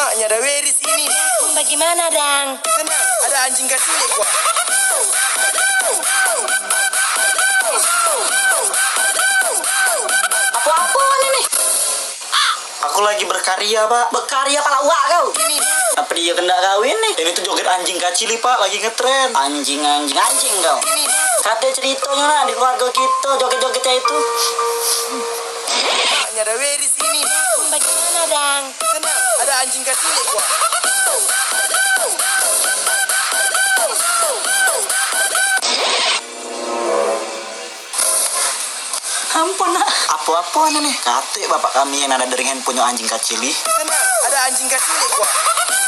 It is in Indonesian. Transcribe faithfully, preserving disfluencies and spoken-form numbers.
Maknya ada Weris ini. Bagaimana, Dang? Tenang, ada anjing kecil gua. Apa-apa ini? Aku lagi berkarya, Pak. Berkarya pala uak kau. Ini. Apa dia kena kawin nih? Ini tuh joget anjing kacili, Pak. Lagi ngetren. Anjing, anjing, anjing kau. Ini. Kata ceritanya lah di keluarga kita joget-jogetnya itu. Maknya ada Weris ini. Bagaimana, Dang? Tenang, ada anjing kecil gua. Ampun, nak. Apa-apa nih? Kate bapak kami yang ada dari handphonenya anjing kacili. Tenang, ada anjing kecil gua.